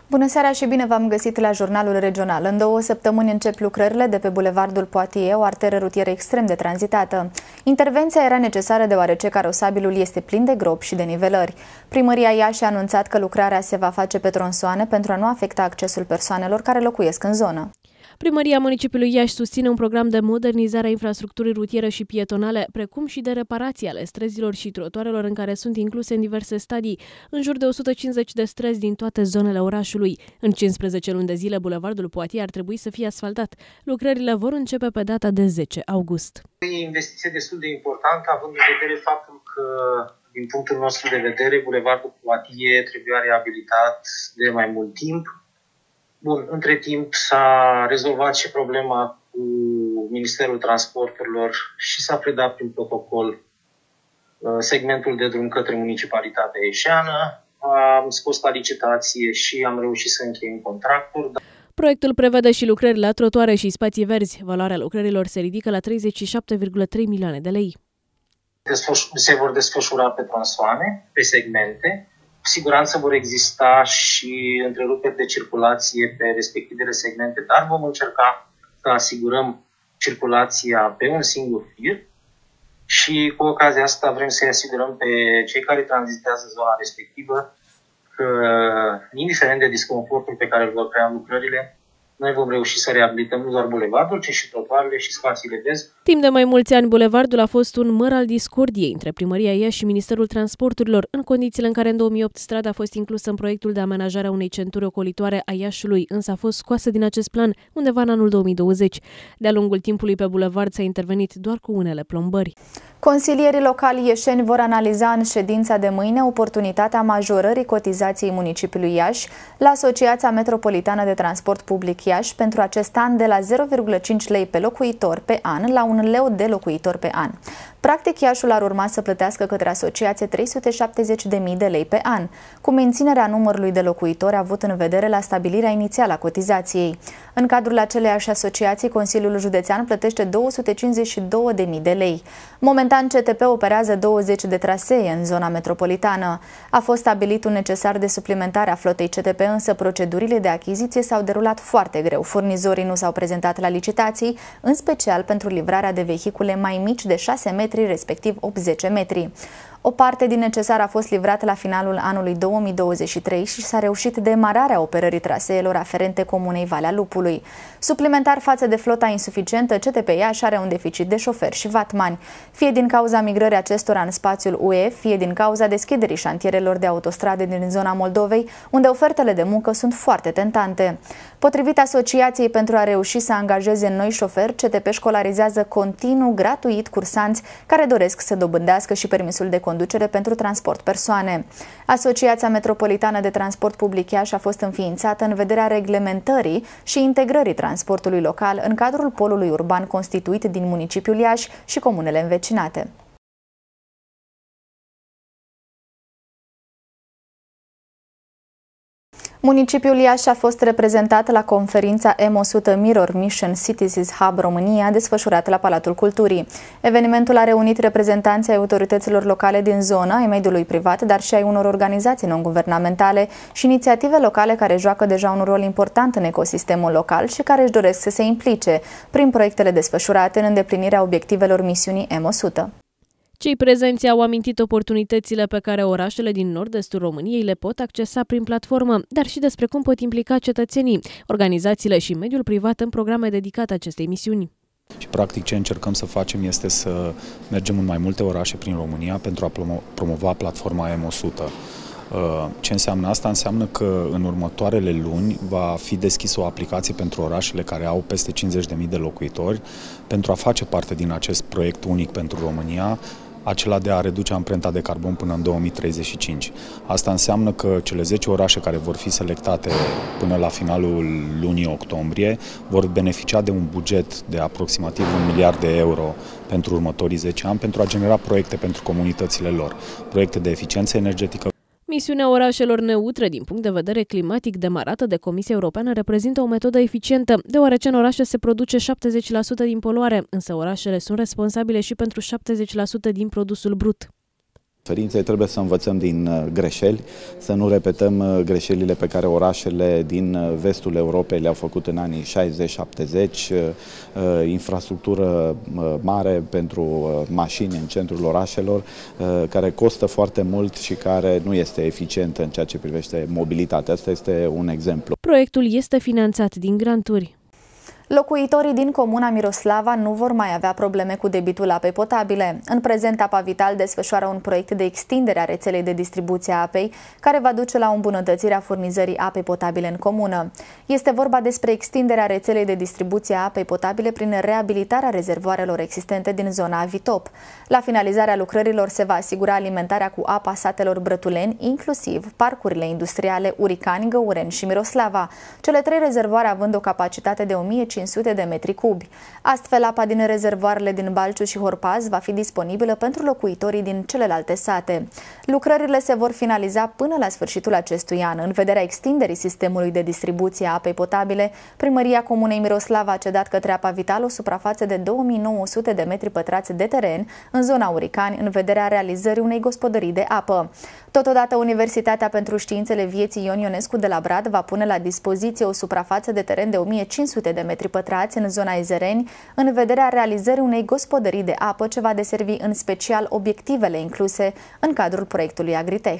Bună seara și bine v-am găsit la Jurnalul Regional. În 2 săptămâni încep lucrările de pe Bulevardul Poitiers, o arteră rutieră extrem de tranzitată. Intervenția era necesară deoarece carosabilul este plin de gropi și de nivelări. Primăria Iași a anunțat că lucrarea se va face pe tronsoane pentru a nu afecta accesul persoanelor care locuiesc în zonă. Primăria municipiului Iași susține un program de modernizare a infrastructurii rutiere și pietonale, precum și de reparații ale străzilor și trotuarelor în care sunt incluse în diverse stadii, în jur de 150 de străzi din toate zonele orașului. În 15 luni de zile, Bulevardul Poitiers ar trebui să fie asfaltat. Lucrările vor începe pe data de 10 august. E o investiție destul de importantă, având în vedere faptul că, din punctul nostru de vedere, Bulevardul Poitiers trebuia reabilitat de mai mult timp. Bun, între timp s-a rezolvat și problema cu Ministerul Transporturilor și s-a predat prin protocol segmentul de drum către Municipalitatea Ieșeană. Am scos la licitație și am reușit să încheiem contractul. Proiectul prevede și lucrări la trotuare și spații verzi. Valoarea lucrărilor se ridică la 37,3 milioane de lei. Se vor desfășura pe tronsoane, pe segmente. Cu siguranță vor exista și întreruperi de circulație pe respectivele segmente, dar vom încerca să asigurăm circulația pe un singur fir și cu ocazia asta vrem să-i asigurăm pe cei care tranzitează zona respectivă că, indiferent de disconfortul pe care îl vor crea lucrările, noi vom reuși să reabilităm nu doar bulevardul, ci și trotuarele și spațiile verzi. Timp de mai mulți ani, bulevardul a fost un măr al discordiei între Primăria Iași și Ministerul Transporturilor, în condițiile în care în 2008 strada a fost inclusă în proiectul de amenajare a unei centuri ocolitoare a Iașiului, însă a fost scoasă din acest plan undeva în anul 2020. De-a lungul timpului pe bulevard s-a intervenit doar cu unele plombări. Consilierii locali ieșeni vor analiza în ședința de mâine oportunitatea majorării cotizației municipiului Iași la Asociația Metropolitană de Transport Public Iași pentru acest an de la 0,5 lei pe locuitor pe an la 1 leu de locuitor pe an. Practic, Iașul ar urma să plătească către asociație 370.000 de lei pe an, cu menținerea numărului de locuitori avut în vedere la stabilirea inițială a cotizației. În cadrul aceleiași asociații, Consiliul Județean plătește 252.000 de lei. Momentan, CTP operează 20 de trasee în zona metropolitană. A fost stabilit un necesar de suplimentare a flotei CTP, însă procedurile de achiziție s-au derulat foarte greu. Furnizorii nu s-au prezentat la licitații, în special pentru livrarea de vehicule mai mici de 6 metri, respectiv 80 metri. O parte din necesar a fost livrată la finalul anului 2023 și s-a reușit demararea operării traseelor aferente comunei Valea Lupului. Suplimentar față de flota insuficientă, CTP Iași are un deficit de șoferi și vatmani, fie din cauza migrării acestora în spațiul UE, fie din cauza deschiderii șantierelor de autostrade din zona Moldovei, unde ofertele de muncă sunt foarte tentante. Potrivit Asociației, pentru a reuși să angajeze noi șoferi, CTP școlarizează continuu, gratuit, cursanți care doresc să dobândească și permisul de conducere pentru transport persoane. Asociația Metropolitană de Transport Public Iași a fost înființată în vederea reglementării și integrării transportului local în cadrul polului urban constituit din municipiul Iași și comunele învecinate. Municipiul Iași a fost reprezentat la conferința M100 Mirror Mission Cities Hub România, desfășurată la Palatul Culturii. Evenimentul a reunit reprezentanții ai autorităților locale din zonă, ai mediului privat, dar și ai unor organizații non-guvernamentale și inițiative locale care joacă deja un rol important în ecosistemul local și care își doresc să se implice prin proiectele desfășurate în îndeplinirea obiectivelor misiunii M100. Cei prezenți au amintit oportunitățile pe care orașele din nord-estul României le pot accesa prin platformă, dar și despre cum pot implica cetățenii, organizațiile și mediul privat în programe dedicate acestei misiuni. Și practic ce încercăm să facem este să mergem în mai multe orașe prin România pentru a promova platforma M100. Ce înseamnă asta? Înseamnă că în următoarele luni va fi deschisă o aplicație pentru orașele care au peste 50.000 de locuitori pentru a face parte din acest proiect unic pentru România, acela de a reduce amprenta de carbon până în 2035. Asta înseamnă că cele 10 orașe care vor fi selectate până la finalul lunii octombrie vor beneficia de un buget de aproximativ 1 miliard de euro pentru următorii 10 ani pentru a genera proiecte pentru comunitățile lor, proiecte de eficiență energetică. Misiunea orașelor neutre din punct de vedere climatic demarată de Comisia Europeană reprezintă o metodă eficientă, deoarece în orașe se produce 70% din poluare, însă orașele sunt responsabile și pentru 70% din produsul brut. Referințe, trebuie să învățăm din greșeli, să nu repetăm greșelile pe care orașele din vestul Europei le-au făcut în anii 60-70, infrastructură mare pentru mașini în centrul orașelor, care costă foarte mult și care nu este eficientă în ceea ce privește mobilitatea. Asta este un exemplu. Proiectul este finanțat din granturi. Locuitorii din comuna Miroslava nu vor mai avea probleme cu debitul apei potabile. În prezent, Apa Vital desfășoară un proiect de extindere a rețelei de distribuție a apei, care va duce la o îmbunătățire a furnizării apei potabile în comună. Este vorba despre extinderea rețelei de distribuție a apei potabile prin reabilitarea rezervoarelor existente din zona Avitop. La finalizarea lucrărilor se va asigura alimentarea cu apa satelor Brătuleni, inclusiv parcurile industriale Uricani, Găureni și Miroslava, cele 3 rezervoare având o capacitate de 1500 de metri cubi. Astfel, apa din rezervoarele din Balciu și Horpaz va fi disponibilă pentru locuitorii din celelalte sate. Lucrările se vor finaliza până la sfârșitul acestui an. În vederea extinderii sistemului de distribuție a apei potabile, Primăria Comunei Miroslava a cedat către Apa Vital o suprafață de 2900 de metri pătrați de teren în zona Uricani, în vederea realizării unei gospodării de apă. Totodată, Universitatea pentru Științele Vieții Ion Ionescu de la Brad va pune la dispoziție o suprafață de teren de 1500 de metri pătrați în zona Ezereni, în vederea realizării unei gospodării de apă ce va deservi în special obiectivele incluse în cadrul proiectului Agritech.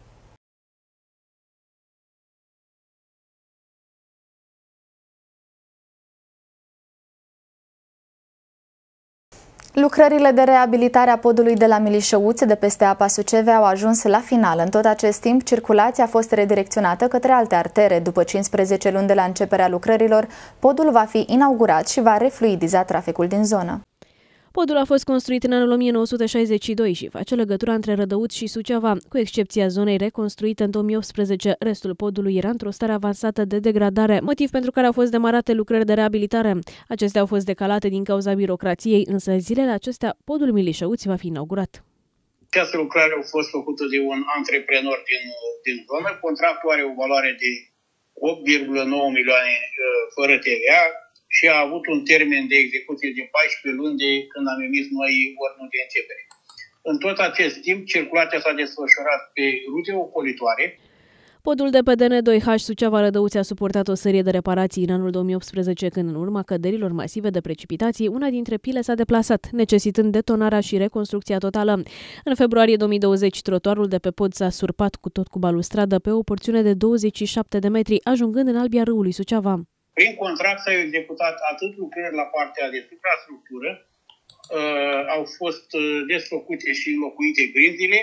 Lucrările de reabilitare a podului de la Milișăuți de peste apa Suceve au ajuns la final. În tot acest timp, circulația a fost redirecționată către alte artere. După 15 luni de la începerea lucrărilor, podul va fi inaugurat și va refluidiza traficul din zonă. Podul a fost construit în anul 1962 și face legătura între Rădăuți și Suceava, cu excepția zonei reconstruite în 2018. Restul podului era într-o stare avansată de degradare, motiv pentru care au fost demarate lucrări de reabilitare. Acestea au fost decalate din cauza birocrației, însă zilele acestea podul Milișăuți va fi inaugurat. Această lucrare a fost făcută de un antreprenor din zonă. Contractul are o valoare de 8,9 milioane fără TVA. Și a avut un termen de execuție de 14 luni de când am emis noi ordinul de începere. În tot acest timp, circulația s-a desfășurat pe rute ocolitoare. Podul de pe DN2H Suceava-Rădăuți a suportat o serie de reparații în anul 2018, când în urma căderilor masive de precipitații, una dintre pile s-a deplasat, necesitând detonarea și reconstrucția totală. În februarie 2020, trotuarul de pe pod s-a surpat cu tot cu balustradă pe o porțiune de 27 de metri, ajungând în albia râului Suceava. Prin contract s-au executat atât lucrări la partea de suprastructură, au fost desfăcute și înlocuite grinzile,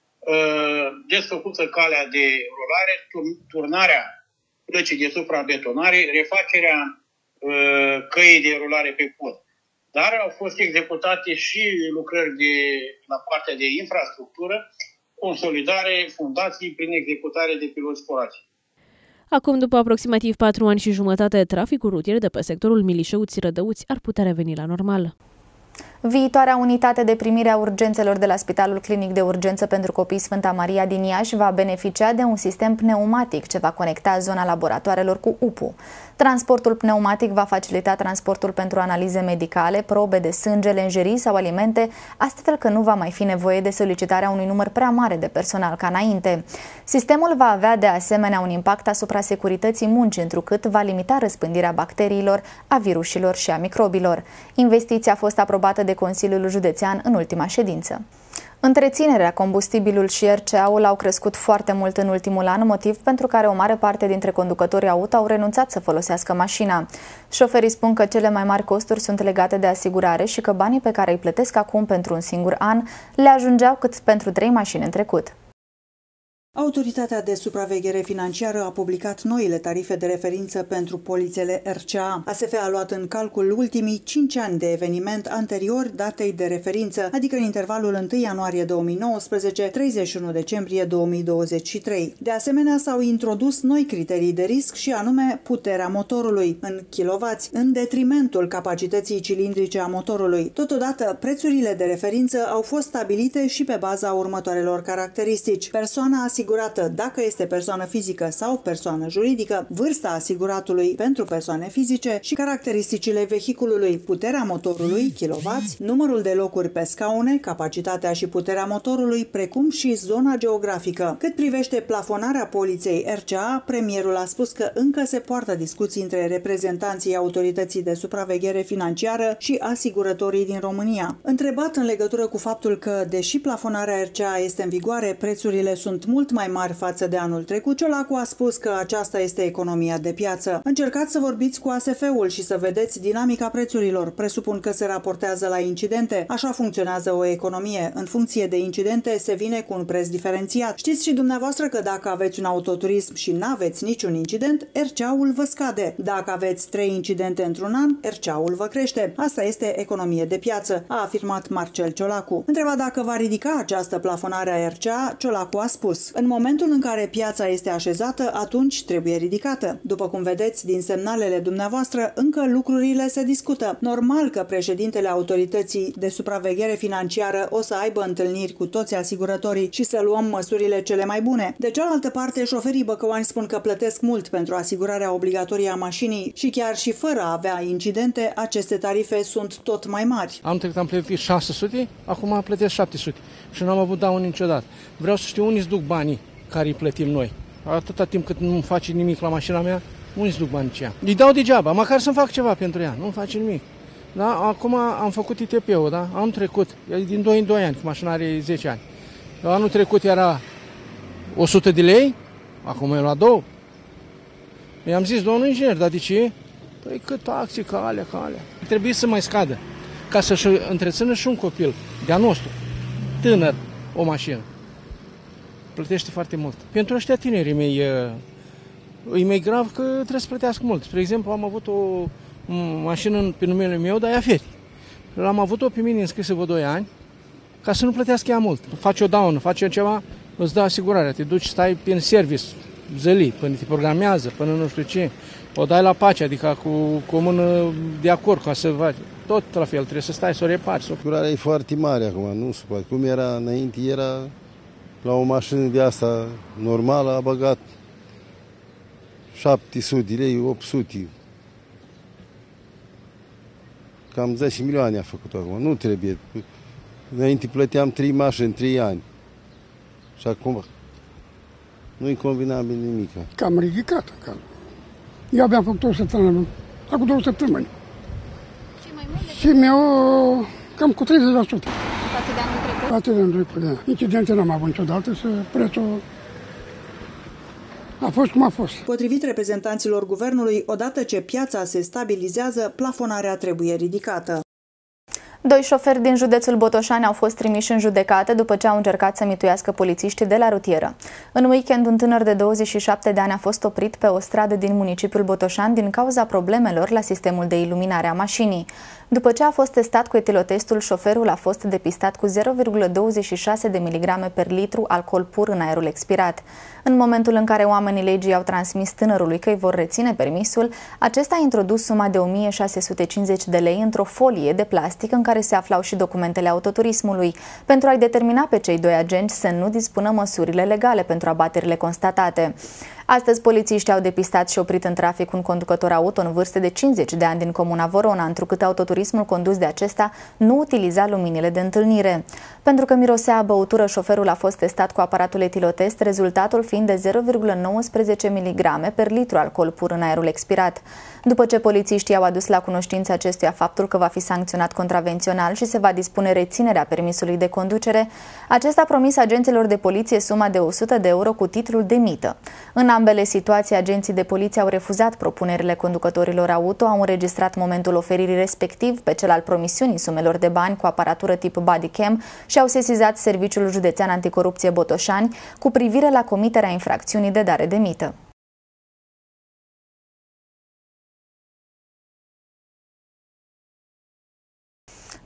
desfăcută calea de rulare, turnarea plăcii de suprabetonare, refacerea căii de rulare pe pod. Dar au fost executate și lucrări la partea de infrastructură, consolidare, fundații prin executare de piloți forați. Acum, după aproximativ 4 ani și jumătate, traficul rutier de pe sectorul Milișăuți-Rădăuți ar putea reveni la normal. Viitoarea unitate de primire a urgențelor de la Spitalul Clinic de Urgență pentru Copii Sfânta Maria din Iași va beneficia de un sistem pneumatic ce va conecta zona laboratoarelor cu UPU. Transportul pneumatic va facilita transportul pentru analize medicale, probe de sânge, lenjerii sau alimente, astfel că nu va mai fi nevoie de solicitarea unui număr prea mare de personal ca înainte. Sistemul va avea de asemenea un impact asupra securității muncii, întrucât va limita răspândirea bacteriilor, a virusilor și a microbilor. Investiția a fost aprobată de Consiliul Județean în ultima ședință. Întreținerea, combustibilul și RCA-ul au crescut foarte mult în ultimul an, motiv pentru care o mare parte dintre conducătorii auto au renunțat să folosească mașina. Șoferii spun că cele mai mari costuri sunt legate de asigurare și că banii pe care îi plătesc acum pentru un singur an le ajungeau cât pentru 3 mașini în trecut. Autoritatea de supraveghere financiară a publicat noile tarife de referință pentru polițele RCA. ASF a luat în calcul ultimii 5 ani de eveniment anterior datei de referință, adică în intervalul 1 ianuarie 2019-31 decembrie 2023. De asemenea, s-au introdus noi criterii de risc și anume puterea motorului în kilovați, în detrimentul capacității cilindrice a motorului. Totodată, prețurile de referință au fost stabilite și pe baza următoarelor caracteristici: persoana asigurată dacă este persoană fizică sau persoană juridică, vârsta asiguratului pentru persoane fizice și caracteristicile vehiculului, puterea motorului, kilovați, numărul de locuri pe scaune, capacitatea și puterea motorului, precum și zona geografică. Cât privește plafonarea poliței RCA, premierul a spus că încă se poartă discuții între reprezentanții Autorității de Supraveghere Financiară și asigurătorii din România. Întrebat în legătură cu faptul că, deși plafonarea RCA este în vigoare, prețurile sunt mult mai mari față de anul trecut, Ciolacu a spus că aceasta este economia de piață. Încercați să vorbiți cu ASF-ul și să vedeți dinamica prețurilor. Presupun că se raportează la incidente. Așa funcționează o economie. În funcție de incidente se vine cu un preț diferențiat. Știți și dumneavoastră că dacă aveți un autoturism și n-aveți niciun incident, RCA-ul vă scade. Dacă aveți 3 incidente într-un an, RCA-ul vă crește. Asta este economie de piață, a afirmat Marcel Ciolacu. Întrebat dacă va ridica această plafonare a RCA, Ciolacu a spus: în momentul în care piața este așezată, atunci trebuie ridicată. După cum vedeți din semnalele dumneavoastră, încă lucrurile se discută. Normal că președintele Autorității de Supraveghere Financiară o să aibă întâlniri cu toți asigurătorii și să luăm măsurile cele mai bune. De cealaltă parte, șoferii băcăuani spun că plătesc mult pentru asigurarea obligatorie a mașinii și chiar și fără a avea incidente, aceste tarife sunt tot mai mari. Am trecut, am plătit 600, acum plătesc 700 și nu am avut daune niciodată. Vreau să știu unde îți duc banii care îi plătim noi. Atâta timp cât nu face nimic la mașina mea, unde îți duc banii ce ea? Îi dau degeaba, măcar să-mi fac ceva pentru ea, nu face nimic. Da? Acum am făcut ITP-ul, da? Am trecut, din 2 în 2 ani, mașina are 10 ani. Anul trecut era 100 de lei, acum e la 2. I-am zis, domnul inginer, dar de ce? Păi cât taxe, ca alea. Trebuie să mai scadă, ca să-și întrețină și un copil de-a nostru, tânăr, o mașină. Plătește foarte mult. Pentru ăștia tinerii mei, e mai grav că trebuie să plătească mult. Spre exemplu, am avut o mașină pe numele meu, dar e aferi. L-am avut-o pe mine înscrisă vreo 2 ani, ca să nu plătească ea mult. Faci o daună, faci ceva, îți dă asigurarea, te duci, stai în service, zăli, până te programează, până nu știu ce. O dai la pace, adică cu o mână de acord, ca să faci. Tot la fel, trebuie să stai, să o repari. Asigurarea e foarte mare acum, nu se poate. Cum era înainte, era la o mașină de asta normală, a băgat 700 de lei, 800. Cam 10 milioane a făcut acum, nu trebuie. Înainte plăteam 3 mașini în 3 ani. Și acum nu-i convenabil nimic. Cam ridicat. Eu abia am făcut o săptămână, acum 2 săptămâni. Și mi-au cam cu 30%. Față de anul trecut? Față de anul trecut, da. Incidente n-am avut niciodată, prețul a fost cum a fost. Potrivit reprezentanților guvernului, odată ce piața se stabilizează, plafonarea trebuie ridicată. 2 șoferi din județul Botoșani au fost trimiși în judecată după ce au încercat să mituiască polițiștii de la rutieră. În weekend, un tânăr de 27 de ani a fost oprit pe o stradă din municipiul Botoșani din cauza problemelor la sistemul de iluminare a mașinii. După ce a fost testat cu etilotestul, șoferul a fost depistat cu 0,26 de miligrame per litru alcool pur în aerul expirat. În momentul în care oamenii legii au transmis tânărului că îi vor reține permisul, acesta a introdus suma de 1650 de lei într-o folie de plastic în care se aflau și documentele autoturismului, pentru a-i determina pe cei 2 agenți să nu dispună măsurile legale pentru abaterile constatate. Astăzi, polițiștii au depistat și oprit în trafic un conducător auto în vârstă de 50 de ani din comuna Vorona, întrucât autoturismul condus de acesta nu utiliza luminile de întâlnire. Pentru că mirosea a băutură, șoferul a fost testat cu aparatul etilotest, rezultatul fiind de 0,19 mg per litru alcool pur în aerul expirat. După ce polițiștii au adus la cunoștință acestuia faptul că va fi sancționat contravențional și se va dispune reținerea permisului de conducere, acesta a promis agenților de poliție suma de 100 de euro cu titlul de mită. În ambele situații, agenții de poliție au refuzat propunerile conducătorilor auto, au înregistrat momentul oferirii respectiv pe cel al promisiunii sumelor de bani cu aparatură tip bodycam și au sesizat Serviciul Județean Anticorupție Botoșani cu privire la comiterea infracțiunii de dare de mită.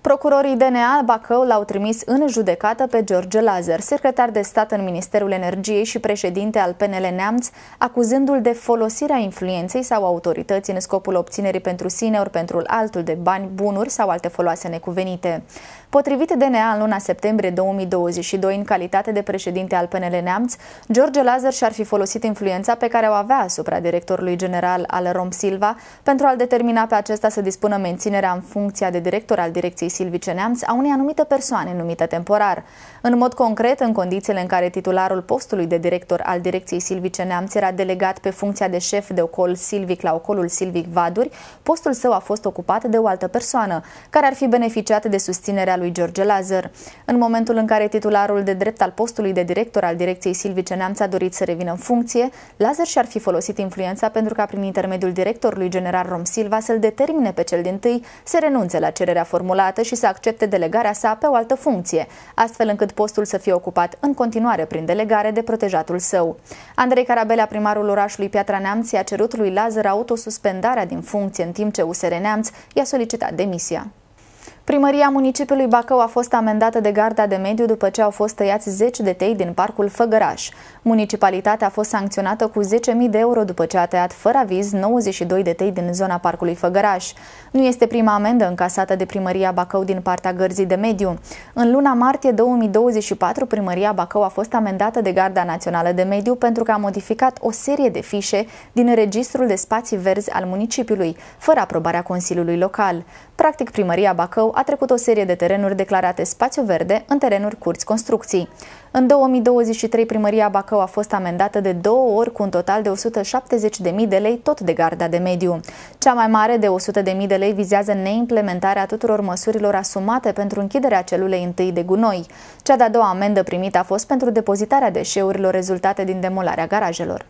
Procurorii DNA Bacău l-au trimis în judecată pe George Lazar, secretar de stat în Ministerul Energiei și președinte al PNL Neamț, acuzându-l de folosirea influenței sau autorității în scopul obținerii pentru sine ori pentru altul de bani, bunuri sau alte foloase necuvenite. Potrivit DNA, în luna septembrie 2022, în calitate de președinte al PNL Neamț, George Lazar și-ar fi folosit influența pe care o avea asupra directorului general al Rom Silva pentru a-l determina pe acesta să dispună menținerea în funcția de director al direcției Silvice Neamț a unei anumite persoane numite temporar. În mod concret, în condițiile în care titularul postului de director al direcției Silvice Neamț era delegat pe funcția de șef de ocol silvic la ocolul silvic Vaduri, postul său a fost ocupat de o altă persoană, care ar fi beneficiat de susținerea lui George Lazar. În momentul în care titularul de drept al postului de director al direcției Silvice Neamț a dorit să revină în funcție, Lazar și-ar fi folosit influența pentru ca prin intermediul directorului general Rom Silva să-l determine pe cel dintâi să renunțe la cererea formulată și să accepte delegarea sa pe o altă funcție, astfel încât postul să fie ocupat în continuare prin delegare de protejatul său. Andrei Carabelea, primarul orașului Piatra Neamț, i-a cerut lui Lazar autosuspendarea din funcție, în timp ce USR Neamț i-a solicitat demisia. Primăria municipiului Bacău a fost amendată de Garda de Mediu după ce au fost tăiați 10 de tei din parcul Făgăraș. Municipalitatea a fost sancționată cu 10.000 de euro după ce a tăiat fără aviz 92 de tei din zona parcului Făgăraș. Nu este prima amendă încasată de Primăria Bacău din partea Gărzii de Mediu. În luna martie 2024, Primăria Bacău a fost amendată de Garda Națională de Mediu pentru că a modificat o serie de fișe din Registrul de Spații Verzi al municipiului, fără aprobarea Consiliului Local. Practic, Primăria Bacău a trecut o serie de terenuri declarate spațiu verde în terenuri curți construcții. În 2023, Primăria Bacău a fost amendată de 2 ori cu un total de 170.000 de lei, tot de Garda de Mediu. Cea mai mare, de 100.000 de lei, vizează neimplementarea tuturor măsurilor asumate pentru închiderea celulei întâi de gunoi. Cea de-a doua amendă primită a fost pentru depozitarea deșeurilor rezultate din demolarea garajelor.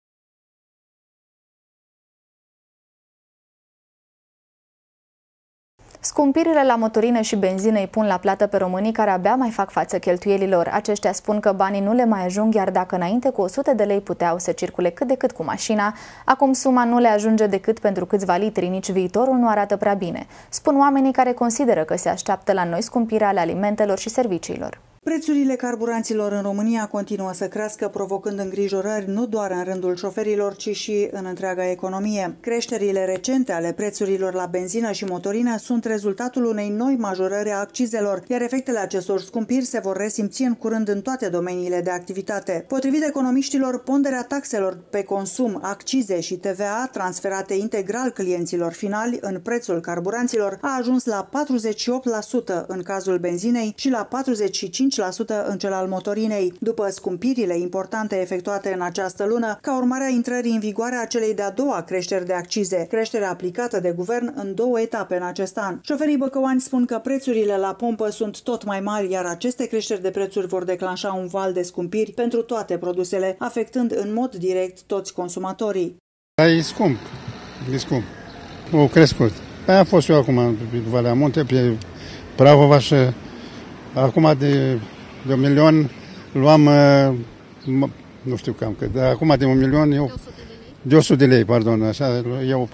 Scumpirile la motorină și benzină îi pun la plată pe românii care abia mai fac față cheltuielilor. Aceștia spun că banii nu le mai ajung, iar dacă înainte cu 100 de lei puteau să circule cât de cât cu mașina, acum suma nu le ajunge decât pentru câțiva litri, nici viitorul nu arată prea bine. Spun oamenii care consideră că se așteaptă la noi scumpiri ale alimentelor și serviciilor. Prețurile carburanților în România continuă să crească, provocând îngrijorări nu doar în rândul șoferilor, ci și în întreaga economie. Creșterile recente ale prețurilor la benzină și motorină sunt rezultatul unei noi majorări a accizelor, iar efectele acestor scumpiri se vor resimți în curând în toate domeniile de activitate. Potrivit economiștilor, ponderea taxelor pe consum, accize și TVA transferate integral clienților finali în prețul carburanților a ajuns la 48% în cazul benzinei și la 45% în cel al motorinei, după scumpirile importante efectuate în această lună, ca urmare a intrării în vigoare a celei de-a doua creșteri de accize, creșterea aplicată de guvern în 2 etape în acest an. Șoferii băcăuani spun că prețurile la pompă sunt tot mai mari, iar aceste creșteri de prețuri vor declanșa un val de scumpiri pentru toate produsele, afectând în mod direct toți consumatorii. E scump, o crescut. Aia a fost eu acum în Valea Munte, pe Prahova și acum de 1.000.000 luam, nu știu cam cât, dar acum de 1.000.000 eu, de 100 de lei, pardon, așa, iau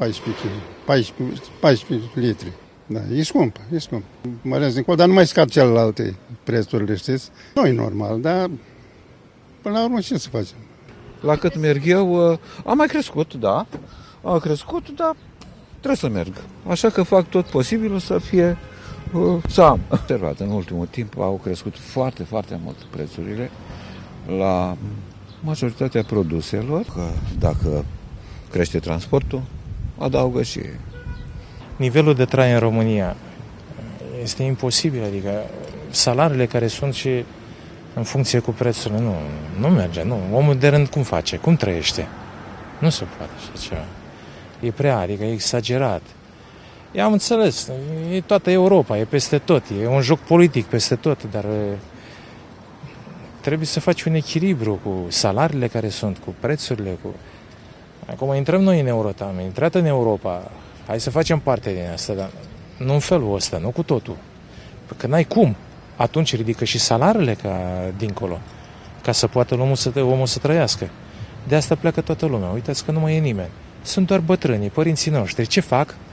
14 litri. Da, e scump. Măresc din col, dar nu mai scad celelalte prețurile, știți? Nu e normal, dar până la urmă ce să facem? La cât merg eu, a mai crescut, da, dar trebuie să merg. Așa că fac tot posibilul să fie să am. Observat, în ultimul timp au crescut foarte, foarte mult prețurile la majoritatea produselor. Că dacă crește transportul, adaugă și nivelul de trai în România este imposibil, adică salariile care sunt și în funcție cu prețurile, nu merge, nu. Omul de rând cum face, cum trăiește? Nu se poate așa ceva. E prea, adică e exagerat. Eu am înțeles, e toată Europa, e peste tot, e un joc politic peste tot, dar trebuie să faci un echilibru cu salariile care sunt, cu prețurile, cu... Acum intrăm noi în Europa, am intrat în Europa, hai să facem parte din asta, dar nu în felul ăsta, nu cu totul. Că n-ai cum, atunci ridică și salariile dincolo, ca să poată omul să trăiască. De asta pleacă toată lumea, uitați că nu mai e nimeni. Sunt doar bătrânii, părinții noștri, ce fac?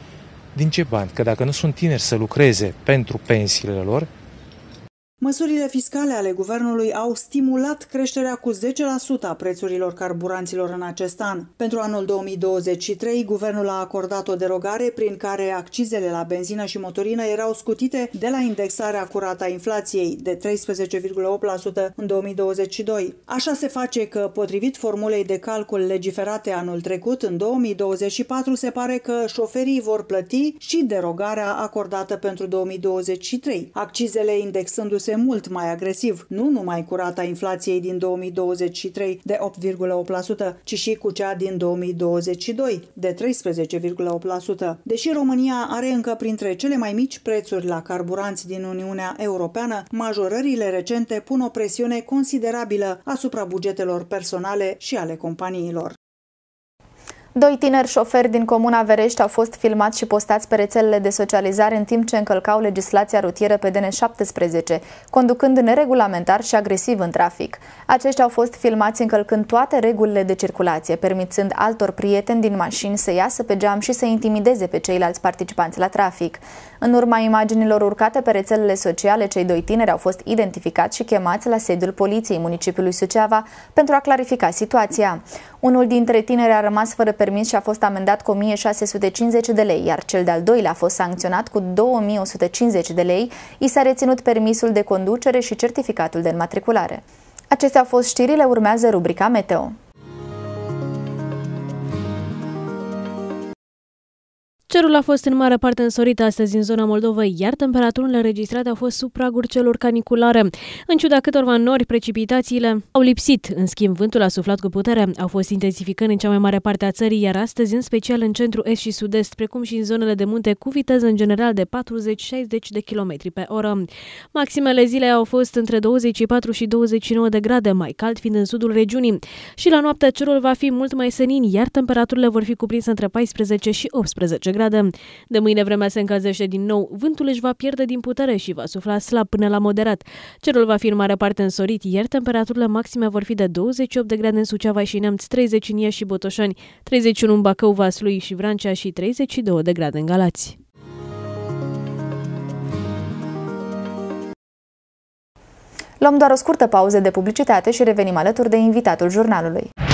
Din ce bani? Că dacă nu sunt tineri să lucreze pentru pensiile lor. Măsurile fiscale ale guvernului au stimulat creșterea cu 10% a prețurilor carburanților în acest an. Pentru anul 2023, guvernul a acordat o derogare prin care accizele la benzină și motorină erau scutite de la indexarea cu rata inflației de 13,8% în 2022. Așa se face că, potrivit formulei de calcul legiferate anul trecut, în 2024 se pare că șoferii vor plăti și derogarea acordată pentru 2023, accizele indexându-se mult mai agresiv, nu numai cu rata inflației din 2023 de 8,8%, ci și cu cea din 2022 de 13,8%. Deși România are încă printre cele mai mici prețuri la carburanți din Uniunea Europeană, majorările recente pun o presiune considerabilă asupra bugetelor personale și ale companiilor. Doi tineri șoferi din comuna Verești au fost filmați și postați pe rețelele de socializare în timp ce încălcau legislația rutieră pe DN17, conducând neregulamentar și agresiv în trafic. Aceștia au fost filmați încălcând toate regulile de circulație, permițând altor prieteni din mașini să iasă pe geam și să intimideze pe ceilalți participanți la trafic. În urma imaginilor urcate pe rețelele sociale, cei doi tineri au fost identificați și chemați la sediul poliției municipiului Suceava pentru a clarifica situația. Unul dintre tineri a rămas fără permis și a fost amendat cu 1.650 de lei, iar cel de-al doilea a fost sancționat cu 2.150 de lei. I s-a reținut permisul de conducere și certificatul de înmatriculare. Acestea au fost știrile, urmează rubrica Meteo. Cerul a fost în mare parte însorit astăzi în zona Moldovei, iar temperaturile înregistrate au fost sub praguri celor caniculare. În ciuda câtorva nori, precipitațiile au lipsit. În schimb, vântul a suflat cu putere, au fost intensificări în cea mai mare parte a țării, iar astăzi, în special în centru, est și sud-est, precum și în zonele de munte, cu viteză în general de 40-60 de km pe oră. Maximele zilei au fost între 24 și 29 de grade, mai cald fiind în sudul regiunii. Și la noapte cerul va fi mult mai senin, iar temperaturile vor fi cuprinse între 14 și 18 grade. De mâine vremea se încălzește din nou, vântul își va pierde din putere și va sufla slab până la moderat. Cerul va fi în mare parte însorit, iar temperaturile maxime vor fi de 28 de grade în Suceava și Neamț, 30 în Iași și Botoșani, 31 în Bacău, Vaslui și Vrancea și 32 de grade în Galați. Luăm doar o scurtă pauză de publicitate și revenim alături de invitatul jurnalului.